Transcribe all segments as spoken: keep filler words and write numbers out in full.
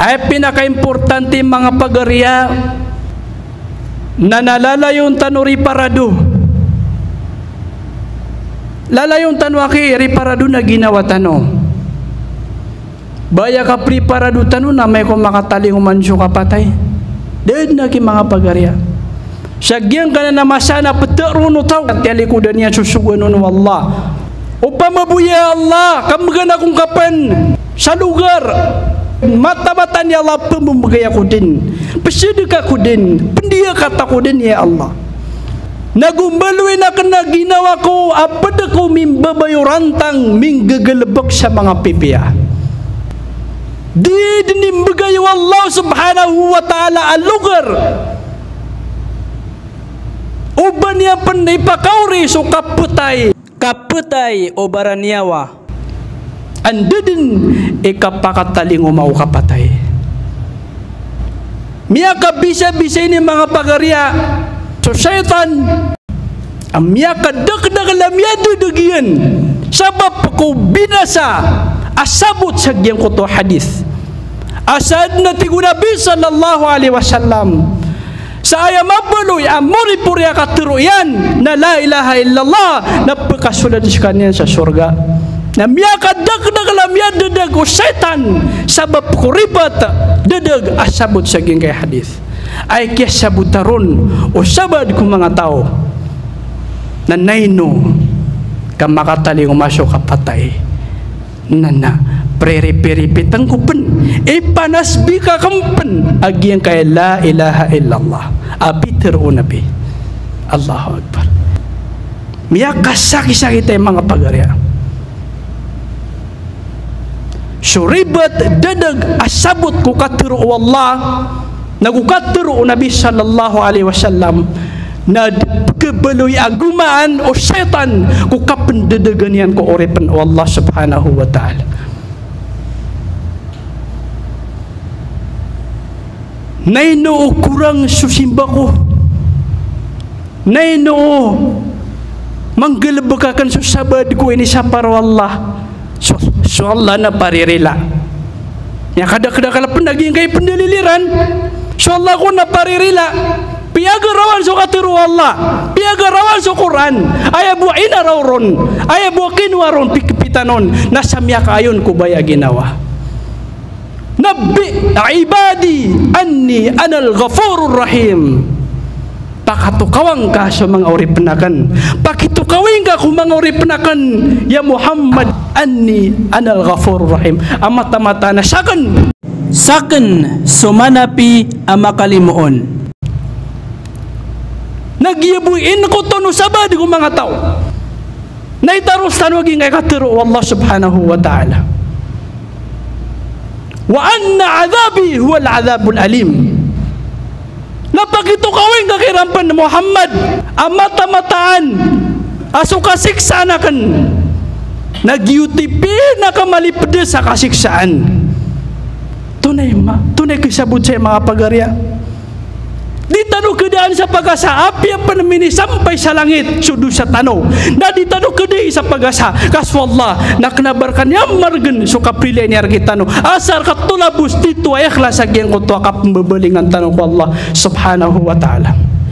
ay pinaka-importante mga pagariya na nalalayon tanuri parado. Lalayon tanu aki riparado na ginawa tano. Baya ka priparado tano na may kung makataling umansyo kapatay. Dahil na ki mga pagariya. Sagyang ka na namasana pataruno tao. At yalikudan niya susugunan ng Allah. Upamabuya Allah, kamagana kong kapan sa lugar. Mata-mata ni Allah pamumagay ako din. Pasidik ako din. Pendiyak ako din ya Allah. Nagumbaloy na ka na ginawa ko, apad ako mimbabayo rantang minggagalabak sa mga pipiya. Di dinimbagayo Allah subhanahu wa ta'ala ang lugar. Uban niya panay pakauri so kaputay. Kaputay o baranyawa. Anda din ikapakataling umaw kapatay. Miya kabisa-bisa ini mga pagarya. So syaitan ang miya kadak-dak lamya dudugian sabab ko binasa asabot sa giyang ko to hadith. Asad na tigo Nabi sallallahu alaihi wasallam sa ayam abaloy amuri purya katuruyan na la ilaha illallah na pagkasulad sa kanya sa surga. Na miya kadak-dak lamya dudag o syaitan sabab ko ribat dudag asabot sa giyang kay hadith. Ay kaya sabutaron o sabad kong mga tao na naino ka makataling umasyo kapatay na na preripiripitang kupan e panasbi ka kampan agyan kaya la ilaha illallah abitir o nabi Allahu Akbar. Miya kasaki-saki tayo mga pagarya suribat dadag asabot ko katiro o Allah nagukatiro o Nabi sallallahu alaihi wasallam na kebaloy agumaan o syaitan ko kapendadagan yan ko orepan o Allah subhanahu wa ta'ala. Naino o kurang susimba ko. Naino o manggalabakakan susabad ko ini sa paro Allah. So, so Allah na paririla. Ya kada-kada kala naging kay pendaliliran. So Allah ko na paririla. Piagarawan so katiru Allah. Piagarawan so Quran. Ay buin arawron. Ay bukin waron pikipitanon. Nasamya kayon ko baya ginawa. Nabi ibadi anni anal ghafurur rahim. Pakatukawang ka sa mga uripenakan. Pakitukawin ka kung mga uripenakan. Ya Muhammad anni anal ghafurur rahim. Amata-mata na sakan. Saken sumanapi amakalimuon. Nagyabuin ko to no sabad ko mga tao. Naitaros tanwaging kay katiro Allah subhanahu wa ta'ala. Wa anna azabi huwa al-azabul alim. Napakitukawin ka kirampan Muhammad amata-mataan aso kasiksa na kan. Nagyutipi na kamalipde sa kasiksaan. Tunay ma, tunay kisabot sa mga pagarya. Di tanong kedaan sa pagasa, api ang panamini sampay sa langit, sudo sa tanaw. Na di tanong kedai sa pagasa, kaswallah, naknabarkan yang margen, so kaprilya niya kita no. Asar katulabus dito ay ikhlas agyang kuto akap mabalingan tanong ko Allah subhanahu wa ta'ala.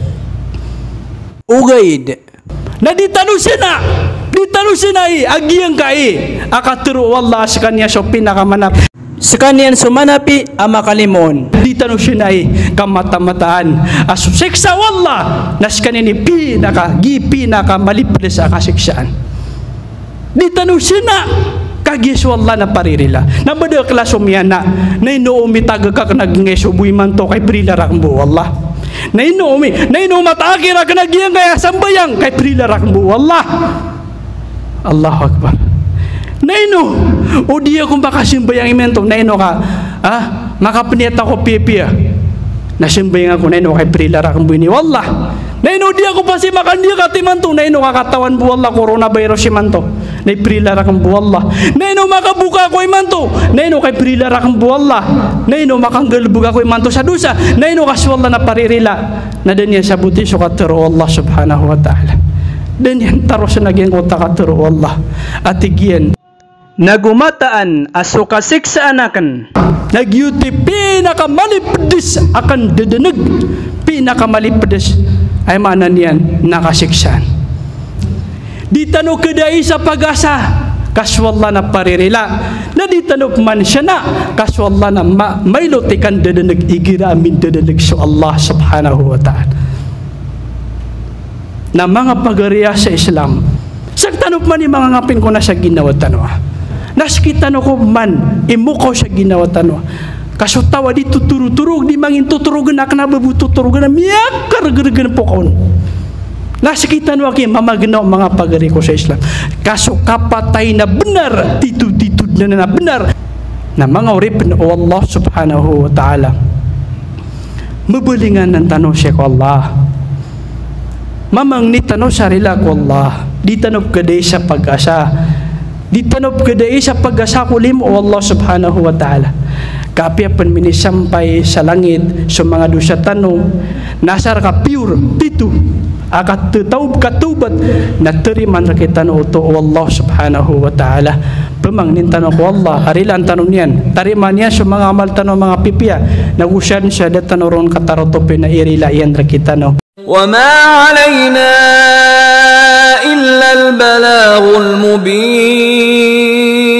Ugaid. Na di tanong sina, di tanong sina ay, agyang kai, akaturo Allah sa kanya so pinakamanap. Sa kanyan sumanapi amakalimon. Dita no siya na ay kamata-mataan. Aso siksa wallah. Nas kanyan ni pinaka, gipi na ka malipre sa kasiksaan. Dita no siya na kagis wallah na paririla. Nabada klasom yan na na inuumi taga ka nag-ngesubuy man to kay prilarakbo wallah. Na inuumi, na inuumatakira ka nagyang kaya sambayang kay prilarakbo wallah. Allahu Akbar. Naino, o diya kung baka simbayang imento, naino ka, ah, makapanita ko pipiya. Nasimbayang ako, naino kay prilara kang buini. Wallah, naino diya ko pa si makandiya ka timanto, naino kakatawan bu wallah, coronavirus si manto. Nay prilara kang bu wallah. Naino makabuka ko imanto, naino kay prilara kang bu wallah. Naino makanggalbuga ko imanto sa dusa, naino kaswallah na paririla. Na danya sa buti so katero Allah subhanahu wa ta'ala. Dan yan taros na naging kota katero Allah. At igyan, nagumataan aso kasiksaan akan nagyuti pinakamalipdis akan dedeneg pinakamalipdis ay mana niyan nakasiksaan di tano kedai sa pag-asa kaswalla na paririla na di tano man siya na kaswalla na ma mailutikan dedeneg igira amin dedeneg so Allah subhanahu wa ta'ala na mga pagariya sa Islam sagtanop man yung mga ngapin ko na sa ginawa tanwa naskita no ko man imuko sa ginawa tanwa kaso tawa di tuturu-turug di mangin tuturugan na kana babututurugan na miyak karagaragan po kaon naskita no aki mamagnaw mga pagari ko sa Islam kaso kapatay na benar titud-titud na na benar na mga urip na Allah subhanahu wa ta'ala mabalingan ng tanong siya ko Allah mamang ni tanong sarila ko Allah di tanong kaday sa pag-asa di tanong kaday sa pag-asa kulim o Allah subhanahu wa ta'ala kapya pan minisampay sa langit sa mga dosa tanong nasar ka pure dito akat tetaub katubat na teriman rakitan uto o Allah subhanahu wa ta'ala pemang nin tanong ko Allah arilan tanong niyan tariman niya sa mga amal tanong mga pipya nagusyan siya datan oron katarotope na irila iyan rakitan وما علينا إلا البلاغ المبين